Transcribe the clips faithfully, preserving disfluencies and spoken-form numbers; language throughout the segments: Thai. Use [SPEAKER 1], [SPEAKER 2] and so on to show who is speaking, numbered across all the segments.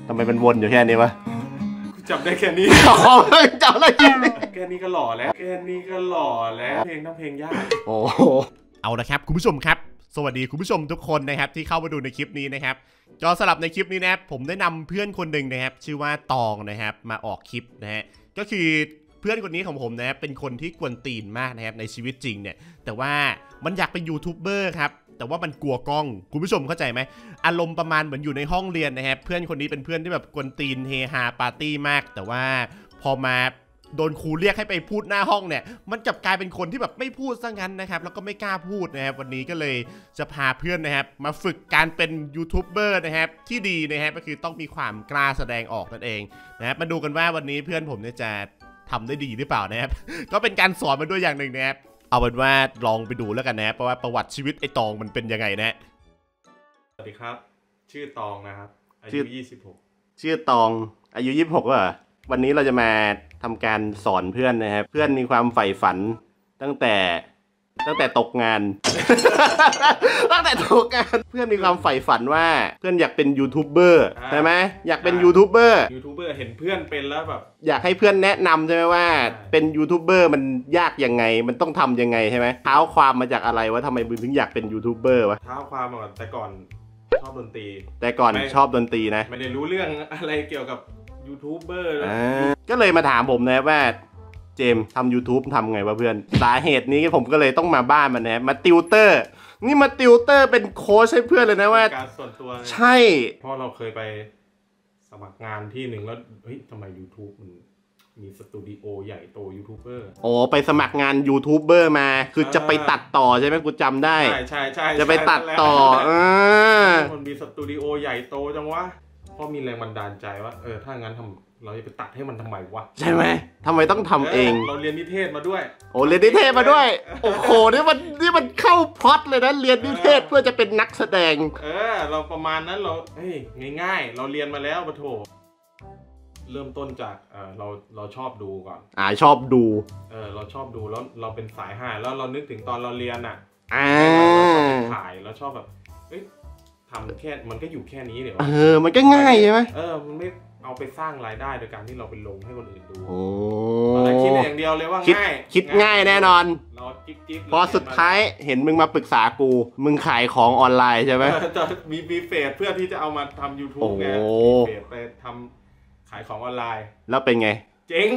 [SPEAKER 1] ทำไมมันวนอยู่แค่นี้วะ
[SPEAKER 2] จำได้แค่นี้
[SPEAKER 1] จำได้แค่นี้
[SPEAKER 2] แค่นี้ก็หล่อแล้วแค่นี้ก็หล่อแล้วเพลงทั้งเพลงยาก
[SPEAKER 1] โอ้เอาละครับคุณผู้ชมครับสวัสดีคุณผู้ชมทุกคนนะครับที่เข้ามาดูในคลิปนี้นะครับจอสลับในคลิปนี้นะครับผมได้นำเพื่อนคนหนึ่งนะครับชื่อว่าตองนะครับมาออกคลิปนะฮะก็คือเพื่อนคนนี้ของผมนะครับเป็นคนที่กวนตีนมากนะครับในชีวิตจริงเนี่ยแต่ว่ามันอยากเป็นยูทูบเบอร์ครับแต่ว่ามันกลัวกล้องคุณผู้ชมเข้าใจไหมอารมณ์ประมาณเหมือนอยู่ในห้องเรียนนะครับเพื่อนคนนี้เป็นเพื่อนที่แบบกวนตีนเฮฮาปาร์ตี้มากแต่ว่าพอมาโดนครูเรียกให้ไปพูดหน้าห้องเนี่ยมันกลับกลายเป็นคนที่แบบไม่พูดซะงั้นนะครับแล้วก็ไม่กล้าพูดนะครับวันนี้ก็เลยจะพาเพื่อนนะครับมาฝึกการเป็นยูทูบเบอร์นะครับที่ดีนะครับก็คือต้องมีความกล้าแสดงออกนั่นเองนะครับมาดูกันว่าวันนี้เพื่อนผมเนี่ยจะทำได้ดีหรือเปล่านะครับก็เป็นการสอนมาด้วยอย่างหนึ่งนะครับเอาเป็นว่าลองไปดูแล้วกันนะเพราะว่าประวัติชีวิตไอ้ตองมันเป็นยังไงนะ
[SPEAKER 2] สวัสดีครับชื่อตองนะครับอายุยี่สิบหก
[SPEAKER 1] ชื่อตองอายุยี่สิบหกว่ะวันนี้เราจะมาทำการสอนเพื่อนนะครับเพื่อนมีความใฝ่ฝันตั้งแต่ตั้งแต่ตกงาน ตั้งแต่ตกงานเพื่อนมีความใฝ่ฝันว่าเพื่อนอยากเป็นยูทูบเบอร์ใช่ไหมอยากเป็นยูทูบเบอร์
[SPEAKER 2] ยูทูบเบอร์เห็นเพื่อนเป็นแล้วแบบ
[SPEAKER 1] อยากให้เพื่อนแนะนำใช่ไหมว่าเป็นยูทูบเบอร์มันยากยังไงมันต้องทำยังไงใช่ไหมเท้าความมาจากอะไรว่าทำไมมึงถึงอยากเป็นยูทูบเบอร์วะ
[SPEAKER 2] เท้าความมาก่อนแต่ก่อนชอบดนตรี
[SPEAKER 1] แต่ก่อนชอบดนตรีนะ
[SPEAKER 2] ไม่ได้รู้เรื่องอะไรเกี่ยวกับยูทูบเบอร์
[SPEAKER 1] ก็เลยมาถามผมนะว่าเจมทำ YouTube ทำไงวะเพื่อนสาเหตุนี้ผมก็เลยต้องมาบ้านมันนะมาติวเตอร์นี่มาติวเตอร์เป็นโค้ชให้เพื่อนเลยนะว่า
[SPEAKER 2] การส่วนตัว
[SPEAKER 1] ใช่
[SPEAKER 2] เพราะเราเคยไปสมัครงานที่หนึ่งแล้วเฮ้ยทำไม YouTube มันมีสตูดิโอใหญ่โตยูทูบเบอร์
[SPEAKER 1] โอ้ไปสมัครงานยูทูบเบอร์มาคือจะไปตัดต่อใช่ไหมกูจำได้
[SPEAKER 2] ใช่ใช่ใช่
[SPEAKER 1] จะไปตัดต่ออ่า
[SPEAKER 2] มันมีสตูดิโอใหญ่โตจังวะเพราะมีแรงบันดาลใจว่าเออถ้างั้นทำเราจะไปตัดให้มันทำไมวะ
[SPEAKER 1] ใช่ไหมทำไมต้องทำเอง
[SPEAKER 2] เราเรียนนิเทศมาด้วย
[SPEAKER 1] โอ้เรียนนิเทศมาด้วยโอ้โหนี่มันนี่มันเข้าพล็อตเลยนะเรียนนิเทศเพื่อจะเป็นนักแสดง
[SPEAKER 2] เออเราประมาณนั้นเราเฮ้ยง่ายๆเราเรียนมาแล้วปะโถเริ่มต้นจากเออเราเราชอบดูก่อน
[SPEAKER 1] อ่าชอบดู
[SPEAKER 2] เออเราชอบดูแล้วเราเป็นสายห้าแล้วเรานึกถึงตอนเราเรียนอ่ะ
[SPEAKER 1] อ่า
[SPEAKER 2] เราถ่ายเราชอบแบบเฮ้ยทำแค่มันก็อยู่แค่นี้เดี๋ยว
[SPEAKER 1] เออมันก็ง่ายใช่ไหม
[SPEAKER 2] เออมันไม่เอาไปสร้างรายได้โดยการที่เราไปลงให้คนอื่นดู
[SPEAKER 1] โอ้
[SPEAKER 2] เราคิดอย่างเดียวเลยว่าง่าย
[SPEAKER 1] คิดง่ายแน่นอน
[SPEAKER 2] เราจิ๊กจิ๊ก
[SPEAKER 1] พอสุดท้ายเห็นมึงมาปรึกษากูมึงขายของออนไลน์ใช่ไหม
[SPEAKER 2] จะมีมีเฟซเพื่อที่จะเอามาทำ YouTube ไงเฟซไปทำขายของออนไลน์
[SPEAKER 1] แล้วเป็นไง
[SPEAKER 2] เจ๊ง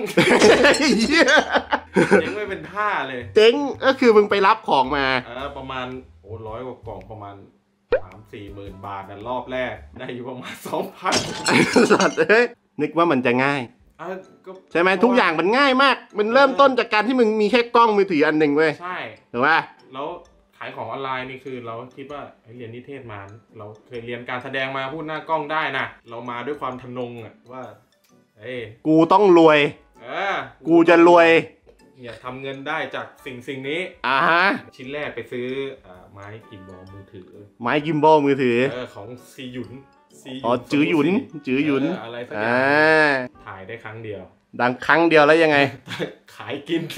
[SPEAKER 2] เจ๊งไม่เป็นท่าเลย
[SPEAKER 1] เจ๊งก็คือมึงไปรับของมา
[SPEAKER 2] เออประมาณโอ้ร้อยกว่ากล่องประมาณสามสี่หมื่นบาทนะรอบแรกได้อยู่ประมาณสองพัน
[SPEAKER 1] สัตว์เอ้ยนึกว่ามันจะง่ายใช่ไหมทุกอย่างมันง่ายมากมันเริ่มต้นจากการที่มึงมีแค่กล้องมือถืออันหนึ่งเว้ย
[SPEAKER 2] ใช่
[SPEAKER 1] ถูกป่ะ
[SPEAKER 2] แล้วขายของออนไลน์นี่คือเราคิดว่าเรียนนิเทศมาเราเคยเรียนการแสดงมาพูดหน้ากล้องได้นะเรามาด้วยความทะนงอ่ะว่าเอ้
[SPEAKER 1] กูต้องรวย
[SPEAKER 2] เออ
[SPEAKER 1] กูจะรวย
[SPEAKER 2] เนี่ยทำเงินได้จากสิ่งสิ่งนี้
[SPEAKER 1] อ่าฮะ
[SPEAKER 2] ชิ้นแรกไปซื้อไม้กิมบอลมือถือ
[SPEAKER 1] ไม้กิมบอลมือถือ
[SPEAKER 2] เออของซีหยุน
[SPEAKER 1] อ๋อจื้อหยุนจื้อหยุน
[SPEAKER 2] อะไรสักอย่างถ่ายได้ครั้งเดียว
[SPEAKER 1] ดังครั้งเดียวแล้วยังไง
[SPEAKER 2] ขายกิน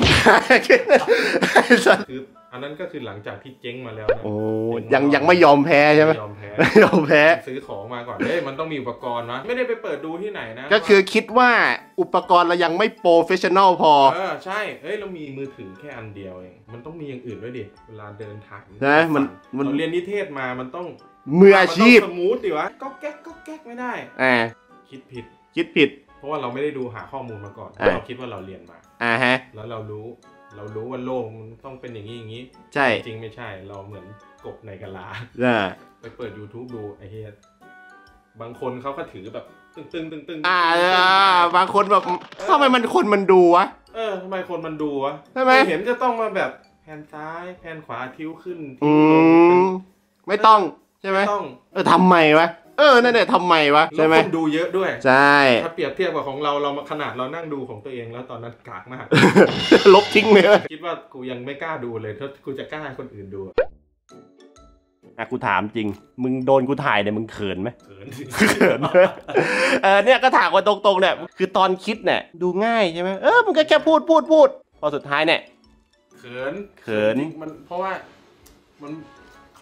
[SPEAKER 2] คืออันนั้นก็คือหลังจากที่เจ๊งมาแล้วนะ
[SPEAKER 1] โอ้ยังยังไม่ยอมแพ้ใช่ไหม
[SPEAKER 2] ยอมแพ้
[SPEAKER 1] ยอมแพ้
[SPEAKER 2] ซื้อของมาก่อนเฮ้ยมันต้องมีอุปกรณ์นะไม่ได้ไปเปิดดูที่ไหนนะ
[SPEAKER 1] ก็คือคิดว่าอุปกรณ์เรายังไม่โปรเฟชชั่นอลพอ
[SPEAKER 2] เออใช่เฮ้ยเรามีมือถือแค่อันเดียวเองมันต้องมีอย่างอื่นด้วยดิเวลาเดินทาง
[SPEAKER 1] นะมัน
[SPEAKER 2] เราเรียนนิเทศมามันต้อง
[SPEAKER 1] มืออาชีพ
[SPEAKER 2] สมูทดิวะก็แก๊กก็แก๊กไม่ได้
[SPEAKER 1] อ่า
[SPEAKER 2] คิดผิด
[SPEAKER 1] คิดผิด
[SPEAKER 2] เพราะว่าเราไม่ได้ดูหาข้อมูลมาก่อนเราคิดว่าเราเรียนมา
[SPEAKER 1] อ่าฮะ
[SPEAKER 2] แล้วเรารู้เรารู้ว่าโลกมันต้องเป็นอย่างนี้อย่างนี้
[SPEAKER 1] ใช่
[SPEAKER 2] จริงไม่ใช่เราเหมือนกบในกะลาไปเปิด YouTube ดูไอ้เหี้ยบางคนเขาก็ถือแบบตึงตึงตึงตึง
[SPEAKER 1] อ่าบางคนแบบทำไมมันคนมันดูวะ
[SPEAKER 2] เออทำไมคนมันดูวะ
[SPEAKER 1] ใช่ไหม
[SPEAKER 2] เห็นจะต้องมาแบบแผนซ้ายแผนขวาทิ้วขึ้น
[SPEAKER 1] อืมไม่ต้องใช่ไหม
[SPEAKER 2] ต้อง
[SPEAKER 1] เออทำไมวะเออนั่นแหละทำไมวะใช่ไหม
[SPEAKER 2] คนดูเยอะด้วย
[SPEAKER 1] ใช่
[SPEAKER 2] ถ้าเปรียบเทียบกับของเราเราขนาดเรานั่งดูของตัวเองแล้วตอนนั้นกากมาก
[SPEAKER 1] ลบทิ้งเลย
[SPEAKER 2] คิดว่ากูยังไม่กล้าดูเลยถ้ากูจะกล้าให้คนอื่นดู
[SPEAKER 1] อ่ะกูถามจริงมึงโดนกูถ่ายเนี่ยมึงเขินไหม
[SPEAKER 2] เขิน
[SPEAKER 1] เขินเออเนี่ยก็ถามกันตรงๆเนี่ยคือตอนคิดเนี่ยดูง่ายใช่ไหมเออมึงก็แค่พูดพูดพูดพอสุดท้ายเนี่ย
[SPEAKER 2] เขิน
[SPEAKER 1] เขิน
[SPEAKER 2] มันเพราะว่ามัน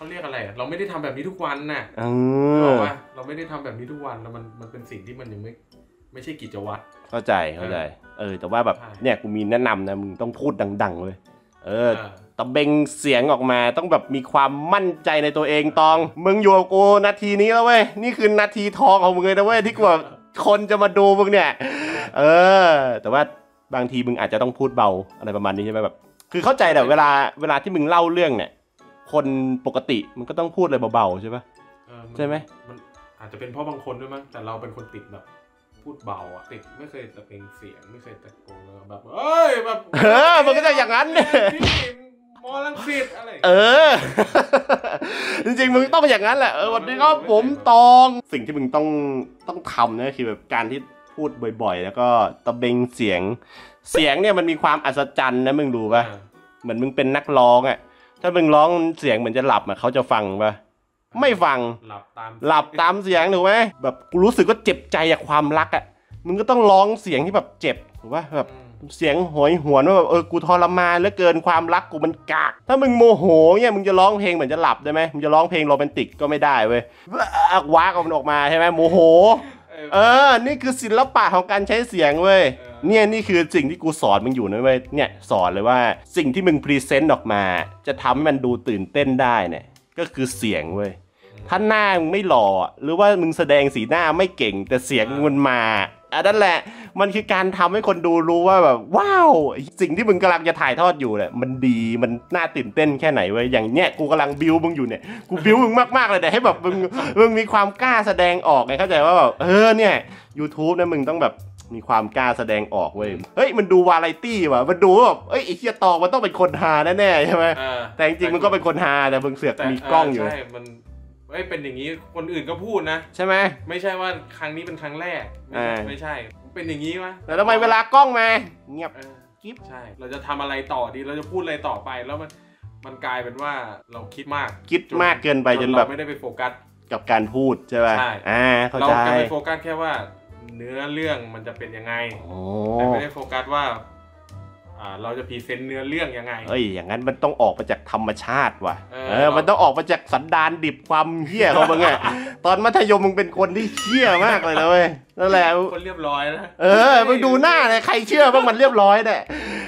[SPEAKER 2] เขาเรียกอะไรเราไม่ได้ทำแบบนี้ทุกวันน่ะเออว่าเราไม่ได้ทำแบบนี้ทุกวันแล้วมันมันเป็นสิ่งที่มันยังไม่ไม่ใช่กิจวัตร
[SPEAKER 1] เข้าใจเข้าใจเออแต่ว่าแบบเนี่ยกูมีแนะนำนะมึงต้องพูดดังๆเลยเออตะเบงเสียงออกมาต้องแบบมีความมั่นใจในตัวเองตองมึงอยู่กับกูนาทีนี้แล้วเว้ยนี่คือนาทีทองของมึงเลยนะเว้ยที่กูแบบคนจะมาดูมึงเนี่ยเออแต่ว่าบางทีมึงอาจจะต้องพูดเบาอะไรประมาณนี้ใช่ไหมแบบคือเข้าใจแต่เวลาเวลาที่มึงเล่าเรื่องเนี่ยคนปกติมันก็ต้องพูดอะไรเบาๆใช่ปะใช่ไหม
[SPEAKER 2] มันอาจจะเป็นเพราะบางคนด้วยมั้งแต่เราเป็นคนติดแบบพูดเบาอ่ะติดไม่เคยตะเบงเสียงไม่เคยตะโกนแบบเอ้ยแบบ
[SPEAKER 1] เออมันก็จะอย่างนั้นเนี่ย
[SPEAKER 2] มอลังสิตอะไร
[SPEAKER 1] เออจริงๆมึงต้องอย่างนั้นแหละเออวันนี้ก็ผมตองสิ่งที่มึงต้องต้องทำนะคือแบบการที่พูดบ่อยๆแล้วก็ตะเบงเสียงเสียงเนี่ยมันมีความอัศจรรย์นะมึงดูป่ะเหมือนมึงเป็นนักร้องอ่ะถ้ามึงร้องเสียงเหมือนจะหลับอ่ะเขาจะฟังป่ะไม่ฟัง
[SPEAKER 2] หลับตาม
[SPEAKER 1] หลับตามเสียงถูกไหมแบบกูรู้สึกว่าเจ็บใจจากความรักอ่ะมึงก็ต้องร้องเสียงที่แบบเจ็บถูกป่ะแบบเสียงโหยหวนว่าแบบเออกูทรมานเหลือเกินความรักกูมันกากถ้ามึงโมโหเนี่ยมึงจะร้องเพลงเหมือนจะหลับได้ไหมมึงจะร้องเพลงโรแมนติกก็ไม่ได้เว้ยว้ากมันออกมาใช่ไหมโมโหเออนี่คือศิลปะของการใช้เสียงเว้ยเนี่ยนี่คือสิ่งที่กูสอนมึงอยู่นะเว้ยเนี่ยสอนเลยว่าสิ่งที่มึงพรีเซนต์ออกมาจะทำให้มันดูตื่นเต้นได้เนี่ยก็คือเสียงเว้ยถ้าหน้ามึงไม่หล่อหรือว่ามึงแสดงสีหน้าไม่เก่งแต่เสียงมันมาอันนั้นแหละมันคือการทำให้คนดูรู้ว่าแบบว้าวสิ่งที่มึงกำลังจะถ่ายทอดอยู่เนี่ยมันดีมันน่าตื่นเต้นแค่ไหนเว้ยอย่างเนี้ยกูกำลังบิวมึงอยู่เนี่ยกูบิวมึงมากๆเลยแต่ให้แบบมึงมึงมีความกล้าแสดงออกไงเข้าใจว่าแบบเออเนี่ย YouTube เนี่ยมึงต้องแบบมีความกล้าแสดงออกเว้ยเฮ้ยมันดูวาไรตี้ว่ะมันดูแบบเอ้ยไอ้เหี้ยตองมันต้องเป็นคนฮาแน่ๆใช่ไหมแต่จริงๆมันก็เป็นคนฮาแต่มึงเสือกมีกล้องอยู่
[SPEAKER 2] ใช่มันเอ้ยเป็นอย่างนี้คนอื่นก็พูดนะ
[SPEAKER 1] ใช่ไหม
[SPEAKER 2] ไม่ใช่ว่าครั้งนี้เป็นครั้งแรกไม่ใช่เป็นอย่างนี้วะ
[SPEAKER 1] แต่ทำไมเวลากล้องมาเงียบ
[SPEAKER 2] กิ๊บใช่เราจะทำอะไรต่อดีเราจะพูดอะไรต่อไปแล้วมันมันกลายเป็นว่าเราคิดมาก
[SPEAKER 1] คิดมากเกินไปจนแบบ
[SPEAKER 2] ไม่ได้ไปโฟกัส
[SPEAKER 1] กับการพูดใช่ป่ะอ่าเข้าใจ
[SPEAKER 2] เราไปโฟกัสแค่ว่าเนื้อเรื่องมันจะเป็นยังไงแต่ไม่ได้โฟกัสว่าเราจะพรีเซนต์เนื้อเรื่องยังไง
[SPEAKER 1] เอ้ยอย่างนั้นมันต้องออกมาจากธรรมชาติว่ะเออมันต้องออกมาจากสันดานดิบความเหี้ยของมึงไงตอนมัธยมมึงเป็นคนที่เหี้ยมากเลยนะเว้ยนั่นแหละ
[SPEAKER 2] คนเรียบร้อยนะ
[SPEAKER 1] เออมึงดูหน้าเลยใครเชื่อว่ามันเรียบร้อยเนี่ย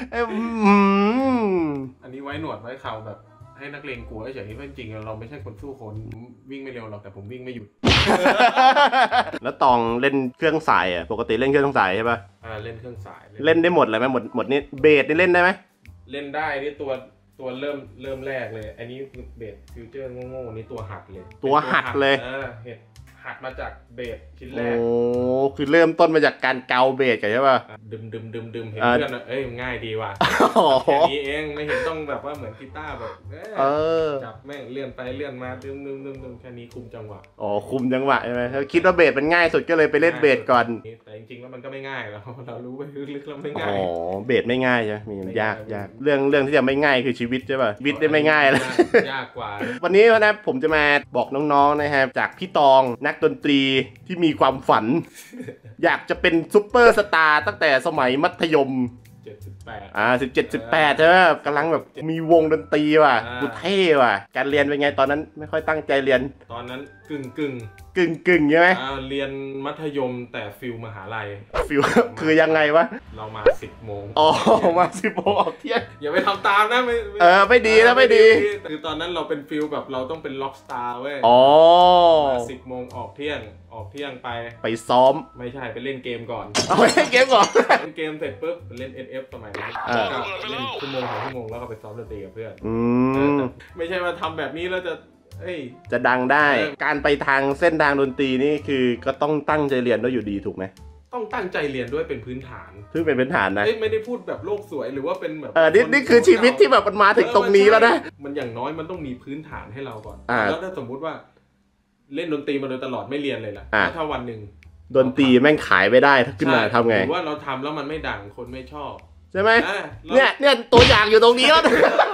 [SPEAKER 2] อันนี้ไว้หนวดไว้เข่าแบบให้นักเลงกลัวเฉยๆเพราะจริงๆเราไม่ใช่คนสู้คนวิ่งไม่เร็วหรอกแต่ผมวิ่งไม่หยุด
[SPEAKER 1] แล้วตองเล่นเครื่องสายอ่ะปกติเล่นเครื่องสายใช่ป่ะ
[SPEAKER 2] อ่าเล่นเครื่องสาย
[SPEAKER 1] เล่นได้หมดเลยไหมหมดหมดนี่เบสนี่เล่นได้ไหม
[SPEAKER 2] เล่นได้นี่ตัวตัวเริ่มเริ่มแรกเลยอันนี้เบสฟิวเจอร์โง่ๆนี่ตัวหัดเลย
[SPEAKER 1] ตัวหัดเลย
[SPEAKER 2] เออเห็ดหัดมาจากเบสชิ้นแรก
[SPEAKER 1] โอ้คือเริ่มต้นมาจากการเกาเบสกันใช่ป่ะ
[SPEAKER 2] ดึมดึมดึมดึมเห็นเพื่อนเอ้ยง่ายดีว่ะแค่นี้เองไม่เห็นต้องแบบว่าเหมือนกีตาร์แบบเออจับแม่งเลื่อนไปเลื่อนมาดึมดึมดึมดึมแค่นี้คุมจังหวะ
[SPEAKER 1] อ๋อคุมจังหวะใช่ไหมคิดว่าเบสมันง่ายสุดก็เลยไปเล่นเบสก่อน
[SPEAKER 2] แต่จริงๆแล้วมันก็ไม่ง่ายแล้วเรารู้ไปลึกๆแล้วไม่ง่าย
[SPEAKER 1] อ๋อเบสไม่ง่ายใช่ไหมมียากยากเรื่องเรื่องที่จะไม่ง่ายคือชีวิตใช่ป่ะชีวิตได้ไม่ง่ายเลย
[SPEAKER 2] ยากกว่า
[SPEAKER 1] วันนี้นะผมจะมาบอกน้องๆนะครับจากพี่ตองนักดนตรีที่มีความฝัน อยากจะเป็นซุปเปอร์สตาร์ตั้งแต่สมัยมัธยม
[SPEAKER 2] เจ็ดสิบแปด
[SPEAKER 1] อ่าสิบเจ็ดสิบแปดใช่ไหมกำลังแบบมีวงดนตรีว่ะกูเท่ว่ะการเรียนเป็นไงตอนนั้นไม่ค่อยตั้งใจเรียน
[SPEAKER 2] ตอนนั้นกึ่งกึ่ง
[SPEAKER 1] กึ่งกึ่งใช่ไหม
[SPEAKER 2] อ่าเรียนมัธยมแต่ฟิลมหาลัย
[SPEAKER 1] ฟิลคือยังไงวะ
[SPEAKER 2] เรามาสิบโมง
[SPEAKER 1] อ๋อมาสิบโมงออกเที่ยง
[SPEAKER 2] อย่าไปทำตามนะไม่
[SPEAKER 1] เออไม่ดีนะไม่ดี
[SPEAKER 2] คือตอนนั้นเราเป็นฟิลแบบเราต้องเป็นล็อกสตาร์เว้ย
[SPEAKER 1] อ๋อ
[SPEAKER 2] มาสิบโมงออกเที่ยงออกเที่ยงไป
[SPEAKER 1] ไปซ้อม
[SPEAKER 2] ไม่ใช่ไปเล่นเกมก่อน
[SPEAKER 1] เอาไปเล่นเกมก่อน
[SPEAKER 2] เล่นเกมเสร็จปุ๊บเล่น เอ็น เอฟ สมัยนั้นก็เล่นชั่วโมงสองชั่วโมงแล้วก็ไปซ้อมดนตรีกับเพื่อน
[SPEAKER 1] อืม
[SPEAKER 2] ไม่ใช่ว่าทำแบบนี้แล้วจะเอ้ย
[SPEAKER 1] จะดังได้การไปทางเส้นทางดนตรีนี่คือก็ต้องตั้งใจเรียนด้วยอยู่ดีถูกไหม
[SPEAKER 2] ต้องตั้งใจเรียนด้วยเป็นพื้นฐาน
[SPEAKER 1] ซึ่งเป็นพื้นฐานนะ
[SPEAKER 2] ไม่ได้พูดแบบโลกสวยหรือว่าเป็นแบบ
[SPEAKER 1] เออนี่นี่คือชีวิตที่แบบมันมาถึงตรงนี้แล้วนะ
[SPEAKER 2] มันอย่างน้อยมันต้องมีพื้นฐานให้เราก่อนแล้วถ้าสมมุติว่าเล่นดนตรีมาโดยตลอดไม่เรียนเลยล่ะถ้าวันหนึ่ง
[SPEAKER 1] ดนตรีแม่งขายไม่ได้ถ้าขึ้นมาทำไง
[SPEAKER 2] หรือว่าเราทำแล้วมันไม่ดังคนไม่ชอบ
[SPEAKER 1] ใช่ไหมเนี่ยเนี่ยตัวอย่างอยู่ตรงนี้แล้ว
[SPEAKER 2] ท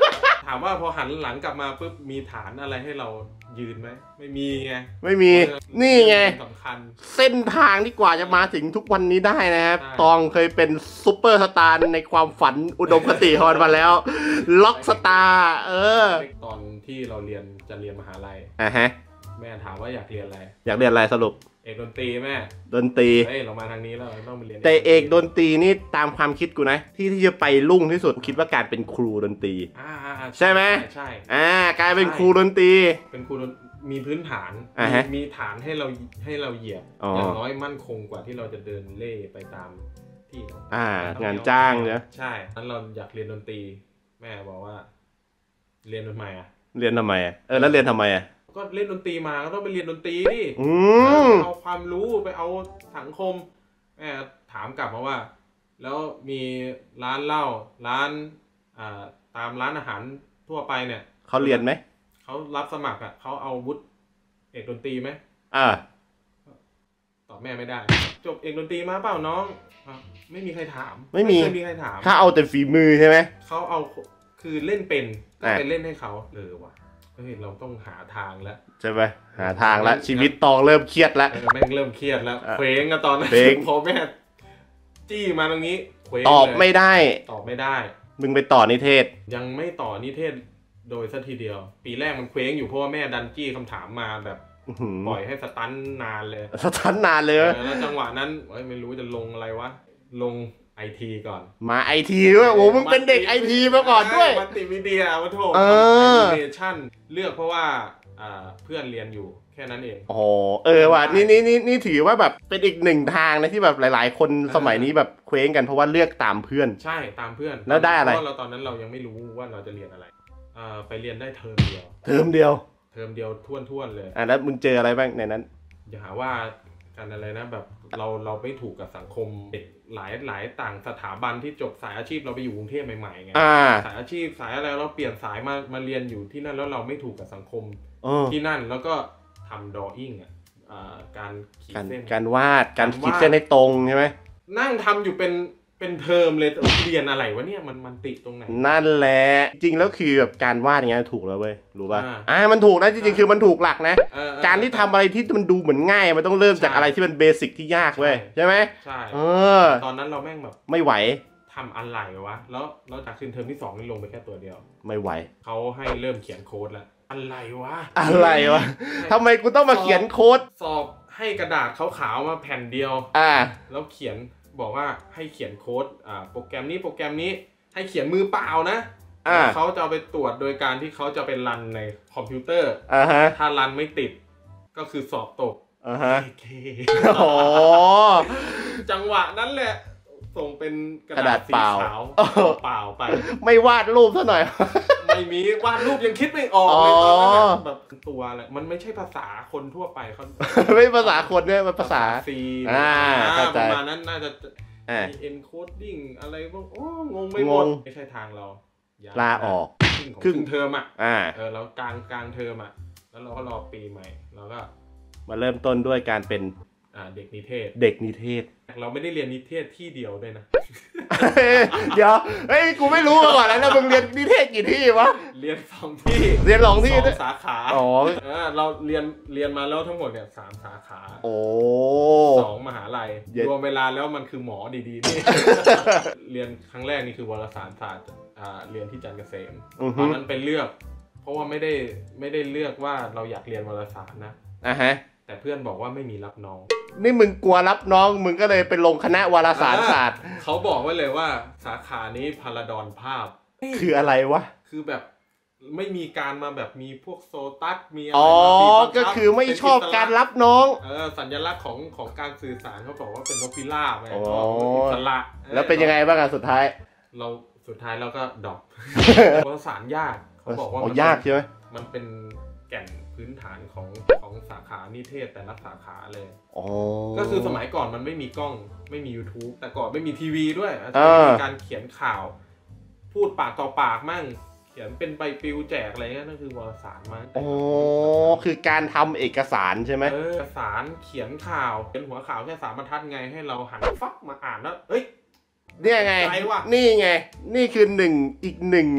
[SPEAKER 2] ามว่าพอหันหลังกลับมาปุ๊บมีฐานอะไรให้เรายืนไหมไม่มีไง
[SPEAKER 1] ไม่มีนี่ไง
[SPEAKER 2] สำคัญ
[SPEAKER 1] เส้นทางที่กว่าจะมาถึงทุกวันนี้ได้นะครับตองเคยเป็นซุปเปอร์สตาร์ในความฝันอุดมคติฮอนมาแล้วล็อกสตาร์เออ
[SPEAKER 2] ตอนที่เราเรียนจะเรียนมหาลัย
[SPEAKER 1] อ่ะฮะ
[SPEAKER 2] แม่ถามว่าอยากเรียนอะไร
[SPEAKER 1] อยากเรียนอะไรสรุป
[SPEAKER 2] เอกดนตรีแม่
[SPEAKER 1] ดนตรี
[SPEAKER 2] เฮ้ยเรามาทางนี้แล้วต้องไปเรียน
[SPEAKER 1] แต่เอกดนตรีนี่ตามความคิดกูนะที่ที่จะไปรุ่งที่สุดคิดว่าการเป็นครูดนตรีใช่ไหม
[SPEAKER 2] ใช่
[SPEAKER 1] อ่ากลายเป็นครูดนตรี
[SPEAKER 2] เป็นครูมีพื้นฐานมีฐานให้เราให้เราเหยียบอย่างน้อยมั่นคงกว่าที่เราจะเดินเล่ไปตามที่
[SPEAKER 1] อ่างานจ้างเนี่ย
[SPEAKER 2] ใช่นั้นเราอยากเรียนดนตรีแม่บอกว่าเรียนทำไมอ่ะ
[SPEAKER 1] เรียนทำไมอ่ะเออแล้วเรียนทำไมอ่ะ
[SPEAKER 2] ก็เล่นดนตรีมาก็ต้องไปเรียนดนตรีดิเอาความรู้ไปเอาสังคมแม่ถามกลับมาว่าแล้วมีร้านเหล้าร้านอ่าตามร้านอาหารทั่วไปเนี่ย
[SPEAKER 1] เขาเรียนไหม
[SPEAKER 2] เขารับสมัครอ่ะเขาเอาวุฒิเอกดนตรีไหม
[SPEAKER 1] อ่า
[SPEAKER 2] ตอบแม่ไม่ได้จบเอกดนตรีมาเปล่าน้องไม่มีใครถาม
[SPEAKER 1] ไม่มี
[SPEAKER 2] มีใครถาม
[SPEAKER 1] ถ้าเอาแต่ฝีมือใช่ไหม
[SPEAKER 2] เขาเอาคือเล่นเป็นก็ไปเล่นให้เขาเออว่ะเฮ้ยเราต้องหาทางแล้ว
[SPEAKER 1] ใช่ไหมหาทางแล้วชีวิตตองเริ่มเครียดแล้ว
[SPEAKER 2] แม่งเริ่มเครียดแล้วเคว้งกันตอนนั้นพอแม่จี้มาตรงนี้
[SPEAKER 1] ตอบไม่ได้
[SPEAKER 2] ตอบไม่ได้
[SPEAKER 1] มึงไปต่อนิเทศ
[SPEAKER 2] ยังไม่ต่อนิเทศโดยสักทีเดียวปีแรกมันเคว้งอยู่เพราะว่าแม่ดันจี้คำถามมาแบบปล่อยให้สตันนานเลย
[SPEAKER 1] สตันนานเลย
[SPEAKER 2] แล้วจังหวะนั้นไม่รู้จะลงอะไรวะลงไอทีก่อน
[SPEAKER 1] มาไอทีด้วยโอ้มึงเป็นเด็กไอทีมาก่อนด้วย
[SPEAKER 2] มัลติมีเดียมาโถแอนิเมชั่นเลือกเพราะว่าเพื่อนเรียนอยู่แค่นั้นเอง
[SPEAKER 1] โอ้เออว่ะนี่นี่นี่นี่ถือว่าแบบเป็นอีกหนึ่งทางนะที่แบบหลายๆคนสมัยนี้แบบเคว้งกันเพราะว่าเลือกตามเพื่อน
[SPEAKER 2] ใช่ตามเพื่อน
[SPEAKER 1] แล้วได้อะไร
[SPEAKER 2] เพราะเราตอนนั้นเรายังไม่รู้ว่าเราจะเรียนอะไรไปเรียนได้เทอมเดียว
[SPEAKER 1] เทอมเดียว
[SPEAKER 2] เทอมเดียวท่วนๆเลย
[SPEAKER 1] อ่ะแล้วมึงเจออะไรบ้างในนั้น
[SPEAKER 2] อย่าหาว่ากันอะไรนะแบบเราเราไม่ถูกกับสังคมเด็กหลายหลายต่างสถาบันที่จบสายอาชีพเราไปอยู่กรุงเทพใหม่ๆไงสายอาชีพสายอะไรเราเปลี่ยนสายมามาเรียนอยู่ที่นั่นแล้วเราไม่ถูกกับสังคมที่นั่นแล้วก็ทำดรออิ่งอ่ะการขีดเส้น
[SPEAKER 1] การวาดการขีดเส้นให้ตรงใช่ไหม
[SPEAKER 2] นั่งทำอยู่เป็นเป็นเทอมเลยเรียนอะไรวะเนี่ยมันมันติดตรงไหน
[SPEAKER 1] นั่นแหละจริงแล้วคือแบบการวาดอย่างเงี้ยถูกแล้วเว้ยรู้ป่ะอ่ามันถูกนะจริงๆคือมันถูกหลักนะการที่ทำอะไรที่มันดูเหมือนง่ายมันต้องเริ่มจากอะไรที่มันเบสิกที่ยากเว้ยใช่ไหม
[SPEAKER 2] ใช่
[SPEAKER 1] เออ
[SPEAKER 2] ตอนนั้นเราแม่งแบบ
[SPEAKER 1] ไม่ไหว
[SPEAKER 2] ทำอะไรวะแล้วเราจากขึ้นเทอมที่สองนี่ลงไปแค่ตัวเดียว
[SPEAKER 1] ไม่ไหว
[SPEAKER 2] เขาให้เริ่มเขียนโค้ดแล้วอะไรวะ
[SPEAKER 1] อะไรวะทำไมกูต้องมาเขียนโค้ด
[SPEAKER 2] สอบให้กระดาษขาวๆมาแผ่นเดียว
[SPEAKER 1] อ่า
[SPEAKER 2] แล้วเขียนบอกว่าให้เขียนโค้ดอ่าโปรแกรมนี้โปรแกรมนี้ให้เขียนมือเปล่านะเขาจะเอาไปตรวจโดยการที่เขาจะไปรันในคอมพิวเตอร์
[SPEAKER 1] อ่าฮะ
[SPEAKER 2] ถ้ารันไม่ติดก็คือสอบตก
[SPEAKER 1] อ่าฮะ
[SPEAKER 2] โอ้จังหวะนั้นแหละส่งเป็นกระดาษสีขาวเปล่าไป
[SPEAKER 1] ไม่วาดรูปซะหน่อย
[SPEAKER 2] ไม่มีวาดรูปยังคิดไม่ออกเลยตอนนั้นแบบตัวอะไรมันไม่ใช่ภาษาคนทั่วไปเขา
[SPEAKER 1] ไม่ภาษาคนเนี่ยมันภาษา
[SPEAKER 2] ซี
[SPEAKER 1] อ่า
[SPEAKER 2] ประมาณนั้นน่าจะมี encoding อะไรพวกโอ้งงไม่หมดไม่ใช่ทางเรา
[SPEAKER 1] ลาออก
[SPEAKER 2] ครึ่งเทอมอ่ะ
[SPEAKER 1] อ่า
[SPEAKER 2] เออแล้วกลางกลางเทอมอ่ะแล้วเราก็รอปีใหม่เราก็
[SPEAKER 1] มาเริ่มต้นด้วยการเป็น
[SPEAKER 2] อ่าเด็กนิเทศ
[SPEAKER 1] เด็กนิเทศ
[SPEAKER 2] เราไม่ได้เรียนนิเทศที่เดียวด้วยนะ
[SPEAKER 1] เดี๋ยวเฮ้ยกูไม่รู้มาก่อนแล้วนะมึงเรียนนิเทศกี่ที่วะ
[SPEAKER 2] เรียนสองที่
[SPEAKER 1] เรียนสองที่
[SPEAKER 2] สองสาขาอ๋อเราเรียนเรียนมาแล้วทั้งหมดเนี่ยสามสาขา
[SPEAKER 1] โอ้
[SPEAKER 2] สองมหาลัยรวมเวลาแล้วมันคือหมอดีๆนี่เรียนครั้งแรกนี่คือวารสารศาสตร์อ่าเรียนที่จันทร์เกษมตอนนั้นไปเลือกเพราะว่าไม่ได้ไม่ได้เลือกว่าเราอยากเรียนวารสารนะ
[SPEAKER 1] อ่ะฮะ
[SPEAKER 2] แต่เพื่อนบอกว่าไม่มีรับน้อง
[SPEAKER 1] นี่มึงกลัวรับน้องมึงก็เลยไปลงคณะวารสารศาสตร์
[SPEAKER 2] เขาบอกไว้เลยว่าสาขานี้พาราดอนภาพ
[SPEAKER 1] คืออะไรวะ
[SPEAKER 2] คือแบบไม่มีการมาแบบมีพวกโซตัสมีอะไร
[SPEAKER 1] อ๋อก็คือไม่ชอบการรับน้อง
[SPEAKER 2] เออสัญลักษณ์ของของการสื่อสารเขาบอกว่าเป็นนกพิราบไงอิสระ
[SPEAKER 1] แล้วเป็นยังไงบ้างอะสุดท้าย
[SPEAKER 2] เราสุดท้ายเราก็ดรอปวารสารยากเขาบอกว่า
[SPEAKER 1] มันยากใช่ไหม
[SPEAKER 2] มันเป็นแก่นพื้นฐานของของสาขานิเทศแต่ละสาขาเลยก็คือสมัยก่อนมันไม่มีกล้องไม่มี YouTube แต่ก่อนไม่มีทีวีด้วยมีการเขียนข่าวพูดปากต่อปากมั่งเขียนเป็นใบปลิวแจกอะไรเงี้ยนั่นคือวารสารมั้ง
[SPEAKER 1] อ๋อคือการทำเอกสารใช่ไหม
[SPEAKER 2] เออเอกสารเขียนข่าวเป็นหัวข่าวแค่สามบรรทัดไงให้เราหันฟักมาอ่านแล้วเฮ้ย
[SPEAKER 1] เนี่ยไงนี่ไงนี่คือหนึ่งอีกหนึ่งเนี่ย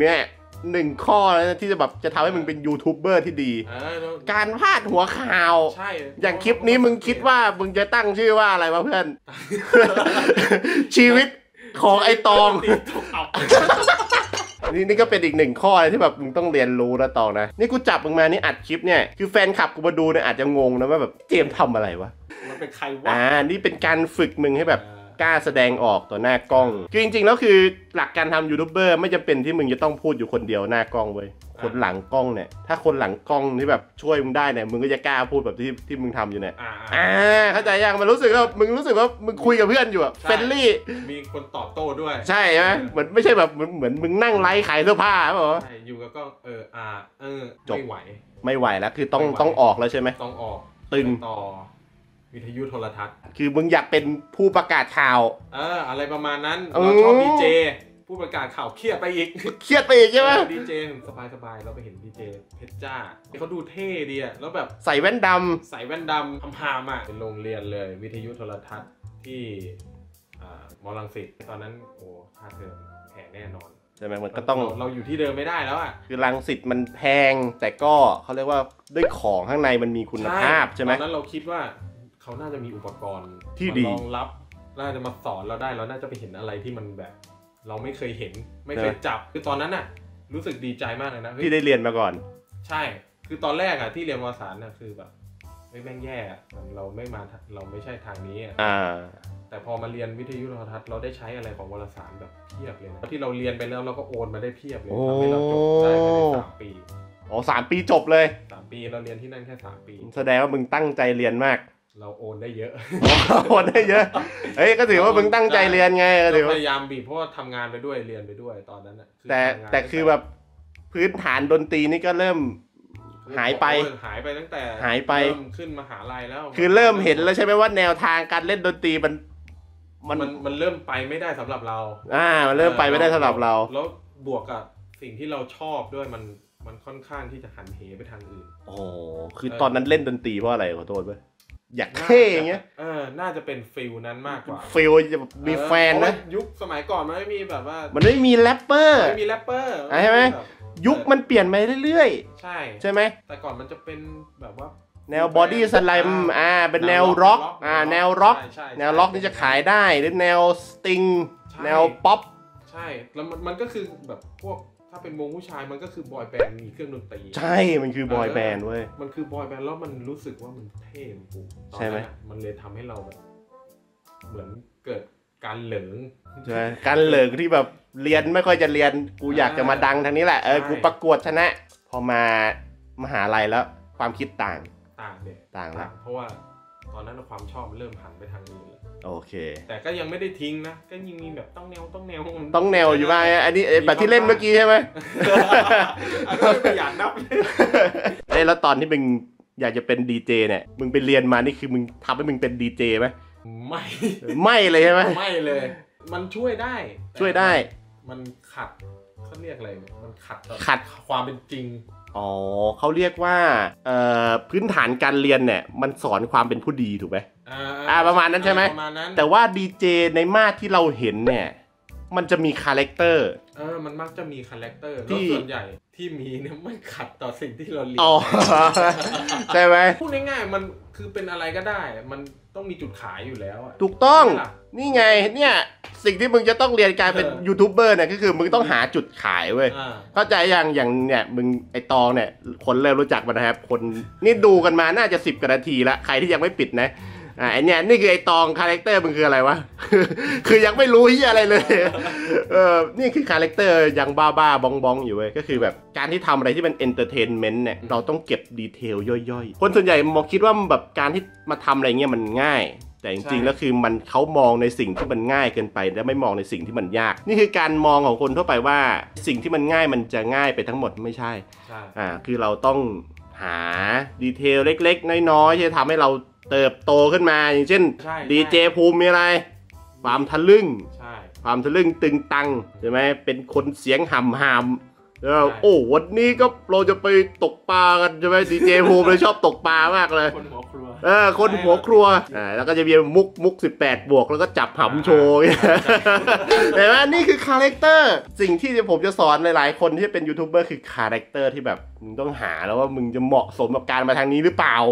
[SPEAKER 1] หนึ่งข้อนะที่จะแบบจะทำให้มึงเป็นยูทูบเบอร์ที่ดีการพาดหัวข่าว
[SPEAKER 2] ใช่
[SPEAKER 1] อย่างคลิปนี้มึงคิดว่ามึงจะตั้งชื่อว่าอะไรวะเพื่อน ชีวิตของไอ้ตองนี่นี่ก็เป็นอีกหนึ่งข้อที่แบบมึงต้องเรียนรู้นะตองนะนี่กูจับมึงมานี่อัดคลิปเนี่ยคือแฟนคลับกูมาดูเนี่ยอาจจะงงนะว่าแบบเจมทำอะไรวะ
[SPEAKER 2] มันเป็นใครวะ
[SPEAKER 1] อ่านี่เป็นการฝึกมึงให้แบบกล้าแสดงออกต่อหน้ากล้องคือจริงๆแล้วคือหลักการทำยูทูบเบอร์ไม่จำเป็นที่มึงจะต้องพูดอยู่คนเดียวหน้ากล้องเว้ยคนหลังกล้องเนี่ยถ้าคนหลังกล้องที่แบบช่วยมึงได้เนี่ยมึงก็จะกล้าพูดแบบที่ที่มึงทำอยู่เนี่ยอ่าเข้าใจยังมันรู้สึกว่ามึงรู้สึกว่ามึงคุยกับเพื่อนอยู่อะเฟรนลี่
[SPEAKER 2] มีคนตอบโต้ด้วย
[SPEAKER 1] ใช่ไหมเหมือนไม่ใช่แบบเหมือนเหมือนมึงนั่งไลฟ์ขายเสื้อผ้าเปล่า
[SPEAKER 2] ใช่อยู่กับก็เอออ่าเออไม่ไหว
[SPEAKER 1] ไม่ไหวแล้วคือต้องต้องออกแล้วใช่ไหม
[SPEAKER 2] ต้องออก
[SPEAKER 1] ตึง
[SPEAKER 2] ต่อวิทยุโทรทัศน์
[SPEAKER 1] คือมึงอยากเป็นผู้ประกาศข่าว
[SPEAKER 2] เอออะไรประมาณนั้นเราชอบดีเจผู้ประกาศข่าวเครียดไปอีก
[SPEAKER 1] เครียดไปอีกใช่ไหม
[SPEAKER 2] ดีเจสบายสบายเราไปเห็นดีเจเพชรจ้าเขาดูเท่ดีอะแล้วแบบ
[SPEAKER 1] ใส่แว่นด
[SPEAKER 2] ำใส่แว่นดำพามๆอะเป็นโรงเรียนเลยวิทยุโทรทัศน์ที่มอลังสิตตอนนั้นโอ้ค่าเทอมแพงแน่นอน
[SPEAKER 1] ใช่ไหมมันก็ต้อง
[SPEAKER 2] เราอยู่ที่เดิมไม่ได้แล้วอะ
[SPEAKER 1] คือรังสิตมันแพงแต่ก็เขาเรียกว่าด้วยของข้างในมันมีคุณภาพใช่ไหม
[SPEAKER 2] ตอนนั้นเราคิดว่าเขาน่าจะมีอุปกรณ์
[SPEAKER 1] ที่ดี
[SPEAKER 2] รองรับน่าจะมาสอนเราได้เราน่าจะไปเห็นอะไรที่มันแบบเราไม่เคยเห็นไม่เคยจับคือตอนนั้นน่ะรู้สึกดีใจมากเลยนะ
[SPEAKER 1] ที่ได้เรียนมาก่อน
[SPEAKER 2] ใช่คือตอนแรกอ่ะที่เรียนวารสารน่ะคือแบบไม่แม่งแย่เราไม่มาเราไม่ใช่ทางนี้อ่ะแต่พอมาเรียนวิทยุโทรทัศน์เราได้ใช้อะไรของวารสารแบบเพียบเลยนะที่เราเรียนไปแล้วเราก็โอนมาได้เพียบเลยทำให้เราจบได้ภายในสามปี
[SPEAKER 1] อ๋อสามปีจบเลย
[SPEAKER 2] สามปีเราเรียนที่นั่นแค่สามปี
[SPEAKER 1] แสดงว่ามึงตั้งใจเรียนมาก
[SPEAKER 2] เราโอนได้เยอะ
[SPEAKER 1] โอนได้เยอะเฮ้ยก็ถือว่ามึงตั้งใจเรียนไงก็ถือ
[SPEAKER 2] พยายามบีบเพราะว่าทำงานไปด้วยเรียนไปด้วยตอนนั้นอ่ะ
[SPEAKER 1] แต่แต่คือแบบพื้นฐานดนตรีนี่ก็เริ่มหายไป
[SPEAKER 2] หายไปตั้งแต่
[SPEAKER 1] หายไป
[SPEAKER 2] เริ่มขึ้นมหาลัยแล้ว
[SPEAKER 1] คือเริ่มเห็นแล้วใช่ไหมว่าแนวทางการเล่นดนตรีมัน
[SPEAKER 2] มันมันเริ่มไปไม่ได้สำหรับเรา
[SPEAKER 1] อ่ามันเริ่มไปไม่ได้สำหรับเรา
[SPEAKER 2] แล้วบวกกับสิ่งที่เราชอบด้วยมันมันค่อนข้างที่จะหันเหไปทางอื่น
[SPEAKER 1] โอ้คือตอนนั้นเล่นดนตรีเพราะอะไรขอโทษเว้ยอยากเท่อย่างเงี้ย
[SPEAKER 2] เออน่าจะเป็นฟิลนั้นมากกว่า
[SPEAKER 1] ฟิลจะมีแฟนนะ
[SPEAKER 2] ยุคสมัยก่อนมันไม่มีแบบว่า
[SPEAKER 1] มันไม่มีแรปเปอร์
[SPEAKER 2] ไม่มีแรปเปอร์
[SPEAKER 1] ใช่ไหมยุคมันเปลี่ยนไปเรื่อย
[SPEAKER 2] ๆใช่
[SPEAKER 1] ใช่ไหม
[SPEAKER 2] แต่ก่อนมันจะเป็นแบบว่า
[SPEAKER 1] แนวบอดี้สไลม์อ่าเป็นแนวร็อกอ่าแนวร็อกแนวร็อกนี่จะขายได้หรือแนวสติงแนวป๊อป
[SPEAKER 2] ใช่แล้วมันก็คือแบบพวกถ้าเป็นวงผู้ชายมันก็คือบอยแบนด์มีเครื่องดนตรี
[SPEAKER 1] ใช่มันคือบอยแบนด์เว้ย
[SPEAKER 2] มันคือบอยแบนด์แล้วมันรู้สึกว่ามันเท่กู
[SPEAKER 1] ใช่ไหม
[SPEAKER 2] มันเลยทำให้เราแบบเหมือนเกิดการเหลิง
[SPEAKER 1] ใช่การเหลิงที่แบบเรียนไม่ค่อยจะเรียนกูอยากจะมาดังทางนี้แหละเออกูประกวดชนะพอมามหาลัยแล้วความคิดต่าง
[SPEAKER 2] ต่างเนี่ย
[SPEAKER 1] ต่างแล้ว
[SPEAKER 2] เพราะว่าตอนนั้นความชอบมันเริ่มหันไปทางอื่นแล้ว
[SPEAKER 1] โอเค
[SPEAKER 2] แต่ก็ยังไม่ได้ทิ้งนะก็ยังมีแบบต้องแนวต้องแนว
[SPEAKER 1] ต้องแนวอยู่บ้างอันนี้แบบที่เล่นเมื่อกี้ใช่ไหม
[SPEAKER 2] อันนี้ไม่อยากนับ
[SPEAKER 1] เอ้แล้วตอนที่มึงอยากจะเป็นดีเจเนี่ยมึงไปเรียนมานี่คือมึงทำให้มึงเป็นดีเจไหม
[SPEAKER 2] ไม่
[SPEAKER 1] ไม่เลยใช่ไหม
[SPEAKER 2] ไม่เลยมันช่วยได้
[SPEAKER 1] ช่วยได้
[SPEAKER 2] มันขัดเขาเรียกอะไรมันขัด
[SPEAKER 1] ขัด
[SPEAKER 2] ความเป็นจริง
[SPEAKER 1] อ๋อเขาเรียกว่าเอ่อพื้นฐานการเรียนเนี่ยมันสอนความเป็นผู้ดีถูกไหมอ่าประมาณนั้นใช่ไหมแต่ว่าดีเจในมาตรที่เราเห็นเนี่ยมันจะมีคาแรคเตอร์
[SPEAKER 2] เออมันมักจะมีคาแรคเตอร์แล้วส่วนใหญ่ที่มีเนี่ยไม่ขัดต่อสิ่งที่เราเรียน
[SPEAKER 1] อ๋อใช่ไหม
[SPEAKER 2] พูดง่ายๆมันคือเป็นอะไรก็ได้มันต้องมีจุดขายอยู่แล้วอ่ะ
[SPEAKER 1] ถูกต้องนี่ไงเนี่ยสิ่งที่มึงจะต้องเรียนการเป็นยูทูบเบอร์เนี่ยก็คือมึงต้องหาจุดขายเว้ยเข้าใจอย่างอย่างเนี่ยมึงไอตองเนี่ยคนเริ่มรู้จักมันนะครับคนนี่ดูกันมาน่าจะสิบกว่านาทีละใครที่ยังไม่ปิดนะอ่าไอเนี่ยนี่คือไอตองคาแรคเตอร์มึงคืออะไรวะ คือยังไม่รู้ที่อะไรเลยเออนี่คือคาแรคเตอร์ยังบ้าบ้าบองบองอยู่เว้ยก็คือแบบการที่ทำอะไรที่เป็นเอนเตอร์เทนเมนต์เนี่ยเราต้องเก็บดีเทลย่อยๆคนส่วนใหญ่มองคิดว่าแบบการที่มาทำอะไรเงี้ยมันง่ายแต่จริงๆแล้วคือมันเขามองในสิ่งที่มันง่ายเกินไปและไม่มองในสิ่งที่มันยากนี่คือการมองของคนทั่วไปว่าสิ่งที่มันง่ายมันจะง่ายไปทั้งหมดไม่ใช่อ่าคือเราต้องหาดีเทลเล็กๆน้อยๆที่จะทำให้เราเติบโตขึ้นมาอย่างเช่นดีเจภูมิมีอะไรความทะลึ่งความทะลึ่งตึงตังใช่ไหมเป็นคนเสียงห่ำหามโอ้วันนี้ก็เราจะไปตกปลากันใช่ไหมดีเจภูมิเลยชอบตกปลามากเลย
[SPEAKER 2] คนหัวครัว
[SPEAKER 1] เออคนหัวครัวอ่าแล้วก็จะมีมุกมุกสิบแปดบวกแล้วก็จับหำโชว์แต่ว่านี่คือคาแรคเตอร์สิ่งที่ผมจะสอนหลายๆคนที่เป็นยูทูบเบอร์คือคาแรคเตอร์ที่แบบมึงต้องหาแล้วว่ามึงจะเหมาะสมกับการมาทางนี้หรือเปล่า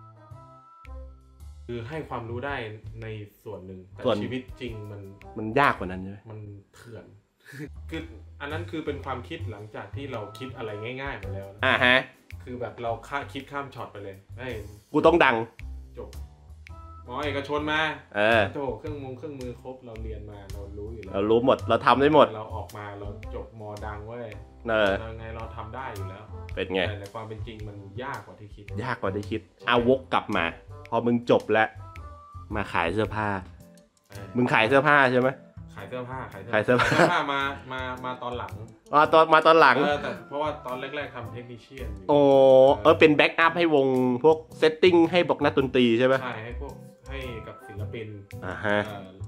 [SPEAKER 2] คือให้ความรู้ได้ในส่วนหนึ่งแต่ชีวิตจริงมัน
[SPEAKER 1] มันยากกว่านั้นใช่ไหม
[SPEAKER 2] มันเถื่อนคืออันนั้นคือเป็นความคิดหลังจากที่เราคิดอะไรง่ายๆมาแล้ว
[SPEAKER 1] อ่าฮะ
[SPEAKER 2] คือแบบเราค่าคิดข้ามช็อตไปเลยไอ้
[SPEAKER 1] กูต้องดัง
[SPEAKER 2] จบหมอเอกชนมา
[SPEAKER 1] เออ
[SPEAKER 2] โธ่เครื่องมือเครื่องมือครบเราเรียนมาเรารู้อยู่แล้ว
[SPEAKER 1] เรารู้หมดเราทำได้หมด
[SPEAKER 2] เราออกมาเราจบมอดังเว้ย
[SPEAKER 1] เออ
[SPEAKER 2] ไงเราทำได้อยู่แล้ว
[SPEAKER 1] เป็นไง
[SPEAKER 2] แต่ความเป็นจริงมันยากกว่าที่คิด
[SPEAKER 1] ยากกว่าที่คิดเอาวกกลับมาพอมึงจบแล้วมาขายเสื้อผ้ามึงขายเสื้อผ้าใช่ไหม
[SPEAKER 2] ขายเสื้อผ้าขาย
[SPEAKER 1] เสื้อ
[SPEAKER 2] ผ้ามามามาตอนหลัง
[SPEAKER 1] อ๋อตอนมาตอนหลัง
[SPEAKER 2] เออแต่เพราะว่าตอนแรกๆทำเทคนิคเชียน
[SPEAKER 1] โอ้เออเป็นแบ็กอัพให้วงพวกเซตติ้งให้บอกนักดนตรีใช่ไหม
[SPEAKER 2] ใช่ให้พวกให้กับศิลปิน
[SPEAKER 1] อ่าฮะ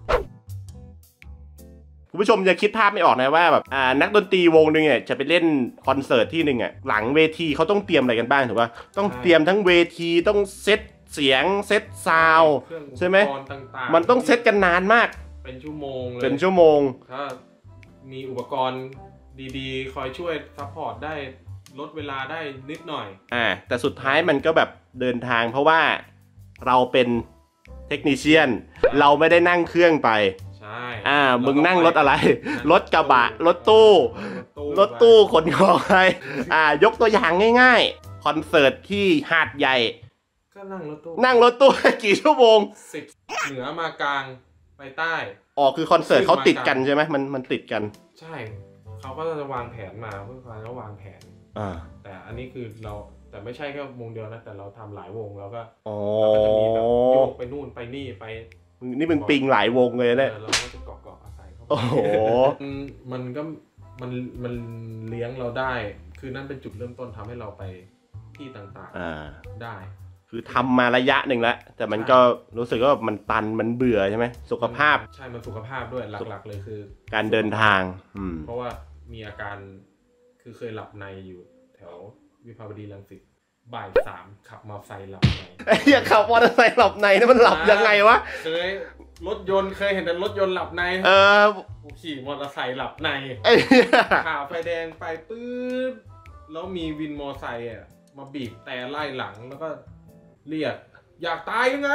[SPEAKER 1] คุณผู้ชมจะคิดภาพไม่ออกนะว่าแบบอ่านักดนตรีวงนึงเนี่ยจะไปเล่นคอนเสิร์ตที่หนึ่งอ่ะหลังเวทีเขาต้องเตรียมอะไรกันบ้างถูกป่ะต้องเตรียมทั้งเวทีต้องเซตเสียงเซตซาวด์ใช่ไหมมันต้องเซตกันนานมาก
[SPEAKER 2] เป็นชั่วโมงเลย
[SPEAKER 1] เป็นชั่วโมง
[SPEAKER 2] ถ้ามีอุปกรณ์ดีๆคอยช่วยซัพพอร์ตได้ลดเวลาได้นิดหน่อย
[SPEAKER 1] อ่าแต่สุดท้ายมันก็แบบเดินทางเพราะว่าเราเป็นเทคนิเชียนเราไม่ได้นั่งเครื่องไป
[SPEAKER 2] ใช่
[SPEAKER 1] อ่ามึงนั่งรถอะไรรถกระบะรถตู้รถตู้ขนของไปอ่ายกตัวอย่างง่ายๆคอนเสิร์ตที่หาดใหญ่
[SPEAKER 2] ก็นั่งรถตู้
[SPEAKER 1] นั่งรถตู้กี่ชั่วโมง
[SPEAKER 2] สิบเหนือมากลางไปใต้
[SPEAKER 1] อ๋อคือคอนเสิร์ตเขาติดกันใช่ไหมมันมันติดกัน
[SPEAKER 2] ใช่เขาก็จะวางแผนมาเพื่อการวางแผน
[SPEAKER 1] อ่า
[SPEAKER 2] แต่อันนี้คือเราแต่ไม่ใช่แค่วงเดียวนะแต่เราทำหลายวงแล้วก็
[SPEAKER 1] เรา
[SPEAKER 2] ก็จะมีแบบโยกไปนู่นไปนี่ไป
[SPEAKER 1] นี่มึงปิงหลายวงเลยเนี่ย
[SPEAKER 2] เราก็จะเกาะเกาะอาศัยเขา
[SPEAKER 1] โอ้โห
[SPEAKER 2] มันก็มันมันเลี้ยงเราได้คือนั่นเป็นจุดเริ่มต้นทำให้เราไปที่ต่างๆได้
[SPEAKER 1] คือทำมาระยะหนึ่งแล้วแต่มันก็รู้สึกว่ามันตันมันเบื่อใช่ไหมสุขภาพ
[SPEAKER 2] ใช่มันสุขภาพด้วยหลักๆเลยคือ
[SPEAKER 1] การเดินทาง
[SPEAKER 2] เพราะว่ามีอาการคือเคยหลับในอยู่แถววิภาวดีรังสิตบ่ายสามขับมอเตอร์ไซค์หลับใน
[SPEAKER 1] อย่าขับมอเตอร์ไซค์หลับในนี่มันหลับยังไงวะ
[SPEAKER 2] เคยรถยนต์เคยเห็นแต่รถยนต์หลับใน
[SPEAKER 1] เออ
[SPEAKER 2] ขี่มอเตอร์ไซค์หลับในข่าวไฟแดงไปปื๊ดแล้วมีวินมอเตอร์ไซค์อ่ะมาบีบแต่ไล่หลังแล้วก็เรียกอยากตายยังไง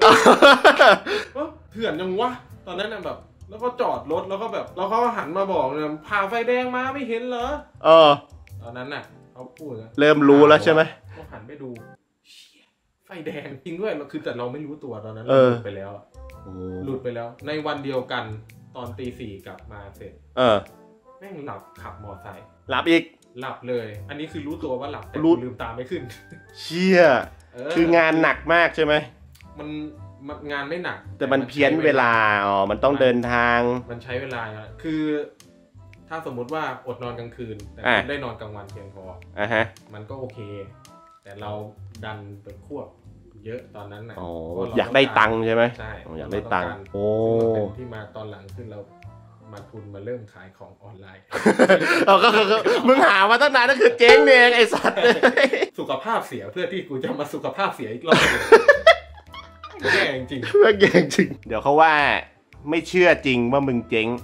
[SPEAKER 2] เถื่อนยังวะตอนนั้นน่ะแบบแล้วก็จอดรถแล้วก็แบบแล้วเขาหันมาบอกเนี่ยผ่าไฟแดงมาไม่เห็นเหรอ
[SPEAKER 1] เออ
[SPEAKER 2] ตอนนั้นน่ะเขาพูดนะ
[SPEAKER 1] เริ่มรู้แล้วใช่ไหม
[SPEAKER 2] ก็หันไปดูไฟแดงจริงด้วยคือแต่เราไม่รู้ตัวตอนนั้นหลุดไปแล้วหลุดไปแล้วในวันเดียวกันตอนตีสี่กลับมาเสร็จ
[SPEAKER 1] เออ
[SPEAKER 2] แม่งหลับขับมอไซค์
[SPEAKER 1] หลับอีก
[SPEAKER 2] หลับเลยอันนี้คือรู้ตัวว่าหลับแต่ลืมตาไม่ขึ้น
[SPEAKER 1] เชี่ยคืองานหนักมากใช่ไหม
[SPEAKER 2] มันงานไม่หนัก
[SPEAKER 1] แต่มันเพี้ยนเวลาอ๋อมันต้องเดินทาง
[SPEAKER 2] มันใช้เวลาคือถ้าสมมุติว่าอดนอนกลางคืนแต่ได้นอนกลางวันเพียงพอ
[SPEAKER 1] อ่ะฮะ
[SPEAKER 2] มันก็โอเคแต่เราดันไปควบเยอะตอนนั้นนะ
[SPEAKER 1] อยากได้ตังค์ใช่ไหม
[SPEAKER 2] ใช่
[SPEAKER 1] อยากได้ตังค์โอ้
[SPEAKER 2] เป็นที่มาตอนหลังขึ้นเรามาทุนมาเริ่มขายของออนไลน์
[SPEAKER 1] ก็คือมึงหามาตั้งนานนั่นคือเจ๊งเองไอ้สัตว์
[SPEAKER 2] สุขภาพเสียเพื่อที่กูจะมาสุขภาพเสียอีกรอบแย่จริง
[SPEAKER 1] แย่จริงเดี๋ยวเขาว่าไม่เชื่อจริงว่ามึงเจ๊ง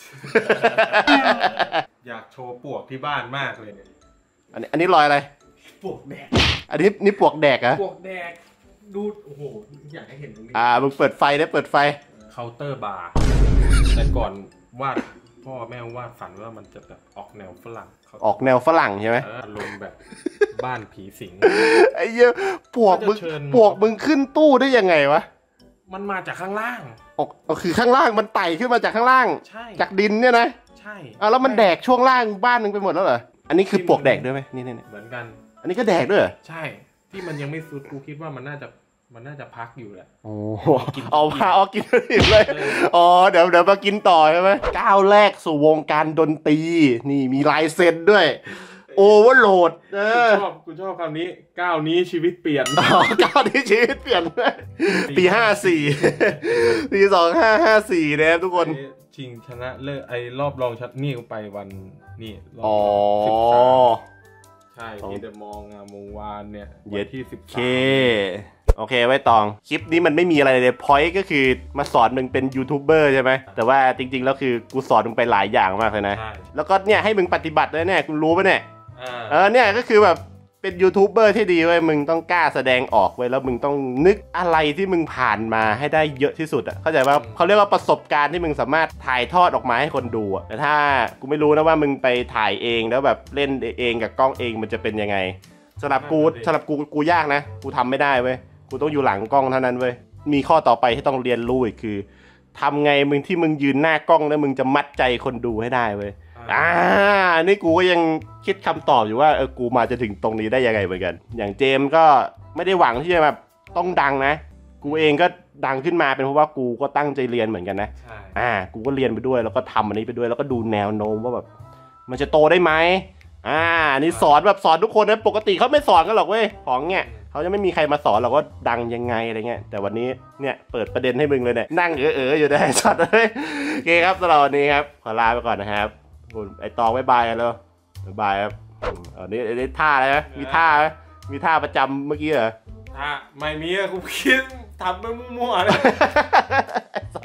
[SPEAKER 2] อยากโชว์ปวกที่บ้านมากเลย
[SPEAKER 1] อันนี้อันนี้รอยอะไร
[SPEAKER 2] ปวกแดก
[SPEAKER 1] อันนี้นี่ปวกแดกเหรอ
[SPEAKER 2] ปวกแดกดูโอ้โหอยากให้เห็นตรงนี้
[SPEAKER 1] อ่ามึงเปิดไฟได้เปิดไฟ
[SPEAKER 2] เคาน์เตอร์บาร์แต่ก่อนวาดพ่อแม่วาดฝันว่ามันจะแบบออกแนวฝรั่ง
[SPEAKER 1] ออกแนวฝรั่งใช่ไหม
[SPEAKER 2] อารมณ์แบบบ้านผีสิง
[SPEAKER 1] ไอ้เหี้ยปวกมึงปวกมึงขึ้นตู้ได้ยังไงวะ
[SPEAKER 2] มันมาจากข้างล่าง
[SPEAKER 1] ออกคือข้างล่างมันไต่ขึ้นมาจากข้างล่างจากดินเนี่ยนะ
[SPEAKER 2] ใช่
[SPEAKER 1] อ่ะแล้วมันแดกช่วงล่างบ้านนึงไปหมดแล้วเหรออันนี้คือปวกแดกด้วยไหมนี่นี่
[SPEAKER 2] เหมือนกัน
[SPEAKER 1] อันนี้ก็แดกด้วย
[SPEAKER 2] ใช่ที่มันยังไม่สุดกูคิดว่ามันน่าจะมันน่าจะพักอยู่แหละ
[SPEAKER 1] โอ้เอาพาเอากินเลยอ๋อเดี๋ยวเดี๋ยวมากินต่อใช่ไหมก้าวแรกสู่วงการดนตรีนี่มีลายเซ็นด้วยโอเวอร์โหลดเออ
[SPEAKER 2] ชอบกูชอบคำนี้ก้าวนี้ชีวิตเปลี่ยน
[SPEAKER 1] อ๋อก้าวนี้ชีวิตเปลี่ยนปีห้าสี่ปีสองห้าห้าสี่นะครับทุกคน
[SPEAKER 2] ชิงชนะเลิศไอ้รอบรองชัดนี่ก็ไปวันนี่รอบ
[SPEAKER 1] สิบสาม
[SPEAKER 2] ใช่ที่เดอะมองงามวงวานเนี่ยเย็ดที่สิบสาม
[SPEAKER 1] โอเคไว้ตองคลิปนี้มันไม่มีอะไรเลยพอยต์ก็คือมาสอนมึงเป็นยูทูบเบอร์ใช่ไหมแต่ว่าจริงๆแล้วคือกูสอนมึงไปหลายอย่างมากเลยนะแล้วก็เนี่ยให้มึงปฏิบัติด้วยเนี่ยกูรู้ปะเนี่ยเออเนี่ยก็คือแบบเป็นยูทูบเบอร์ที่ดีเว้ยมึงต้องกล้าแสดงออกเว้ยแล้วมึงต้องนึกอะไรที่มึงผ่านมาให้ได้เยอะที่สุดอ่ะเข้าใจว่าเขาเรียกว่าประสบการณ์ที่มึงสามารถถ่ายทอดออกมาให้คนดูอ่ะแต่ถ้ากูไม่รู้นะว่ามึงไปถ่ายเองแล้วแบบเล่นเองกับกล้องเองมันจะเป็นยังไงสำหรับกูสำหรับกูกูยากนะกูทำไม่ได้เว้ยกูต้องอยู่หลังกล้องเท่านั้นเว้ยมีข้อต่อไปที่ต้องเรียนรู้อีกคือทำไงมึงที่มึงยืนหน้ากล้องแล้วมึงจะมัดใจคนดูให้ได้เว้ยอ่านี่กูก็ยังคิดคำตอบอยู่ว่าเออกูมาจะถึงตรงนี้ได้ยังไงเหมือนกันอย่างเจมก็ไม่ได้หวังที่จะแบบต้องดังนะกูเองก็ดังขึ้นมาเป็นเพราะว่ากูก็ตั้งใจเรียนเหมือนกันนะอ่ากูก็เรียนไปด้วยแล้วก็ทำอันนี้ไปด้วยแล้วก็ดูแนวโน้มว่าแบบมันจะโตได้ไหมอ่านี่สอนแบบสอนทุกคนนะปกติเขาไม่สอนกันหรอกเว้ยของเงี้ยเขาจะไม่มีใครมาสอนเราก็ดังยังไงอะไรเงี้ยแต่วันนี้เนี่ยเปิดประเด็นให้มึงเลยเนี่ยนั่งเออเอออยู่ได้สัตว์เลยโอเคครับสำหรับวันนี้ครับขอลาไปก่อนนะครับไอตองบ๊ายบายกันแล้วบ๊ายบายครับอันนี้อันนี้ท่าอะไรนะมีท่าไหมมีท่าประจำเมื่อกี้เหรอ
[SPEAKER 2] ท่าไม่มีอะกูคิดทำไปมั่วๆเลย